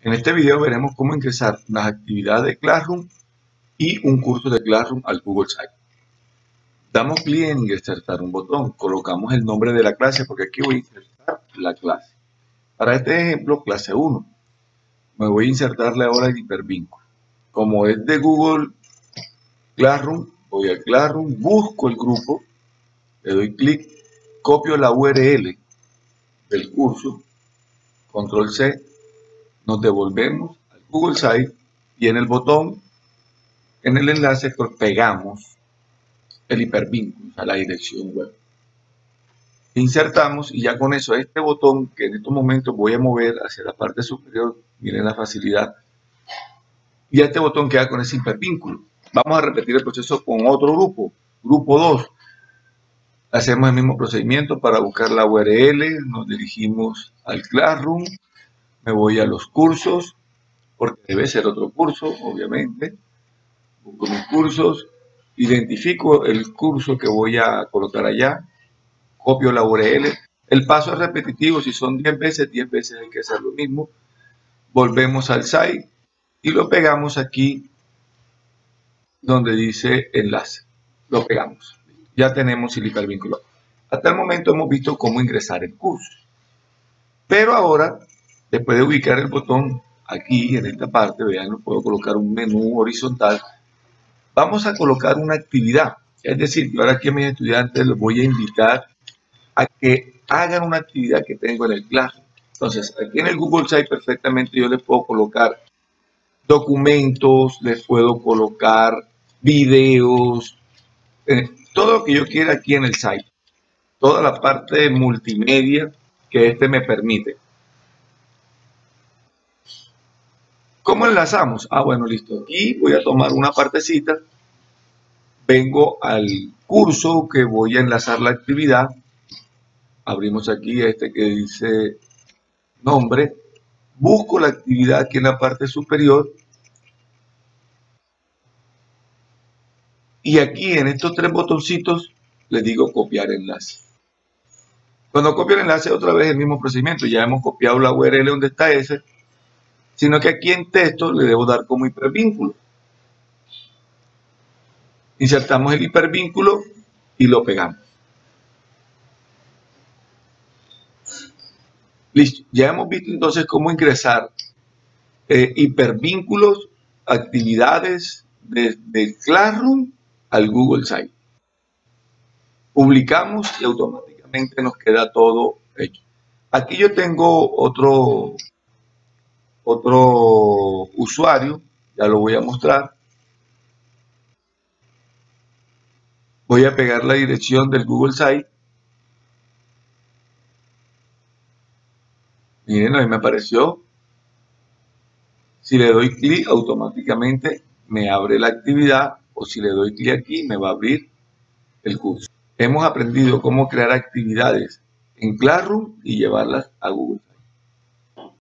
En este video veremos cómo ingresar las actividades de Classroom y un curso de Classroom al Google Site. Damos clic en insertar un botón, colocamos el nombre de la clase porque aquí voy a insertar la clase. Para este ejemplo, clase 1. Me voy a insertarle ahora el hipervínculo. Como es de Google Classroom, voy a Classroom, busco el grupo, le doy clic, copio la URL del curso, control C, nos devolvemos al Google Site y en el botón, en el enlace, pegamos el hipervínculo a la dirección web. Insertamos y ya con eso este botón que en estos momentos voy a mover hacia la parte superior, miren la facilidad, y este botón queda con ese hipervínculo. Vamos a repetir el proceso con otro grupo, grupo 2. Hacemos el mismo procedimiento para buscar la URL, nos dirigimos al Classroom, me voy a los cursos, porque debe ser otro curso, obviamente. Busco mis cursos, identifico el curso que voy a colocar allá, copio la URL. El paso es repetitivo, si son 10 veces hay que hacer lo mismo. Volvemos al site y lo pegamos aquí donde dice enlace. Lo pegamos. Ya tenemos el hipervínculo. Hasta el momento hemos visto cómo ingresar el curso. Pero ahora, después de ubicar el botón aquí en esta parte, vean, puedo colocar un menú horizontal. Vamos a colocar una actividad. Es decir, yo ahora aquí a mis estudiantes los voy a invitar a que hagan una actividad que tengo en el Classroom. Entonces, aquí en el Google Site perfectamente yo les puedo colocar documentos, les puedo colocar videos, todo lo que yo quiera aquí en el site. Toda la parte de multimedia que este me permite. ¿Cómo enlazamos? Bueno, listo. Aquí voy a tomar una partecita. Vengo al curso que voy a enlazar la actividad. Abrimos aquí este que dice nombre. Busco la actividad aquí en la parte superior. Y aquí en estos tres botoncitos les digo copiar enlace. Cuando copio el enlace, otra vez el mismo procedimiento. Ya hemos copiado la URL donde está ese. Sino que aquí en texto le debo dar como hipervínculo. Insertamos el hipervínculo y lo pegamos. Listo. Ya hemos visto entonces cómo ingresar hipervínculos, actividades de Classroom al Google Site. Publicamos y automáticamente nos queda todo hecho. Aquí yo tengo otro usuario, ya lo voy a mostrar. Voy a pegar la dirección del Google Site. Miren, ahí me apareció. Si le doy clic, automáticamente me abre la actividad, o si le doy clic aquí, me va a abrir el curso. Hemos aprendido cómo crear actividades en Classroom y llevarlas a Google.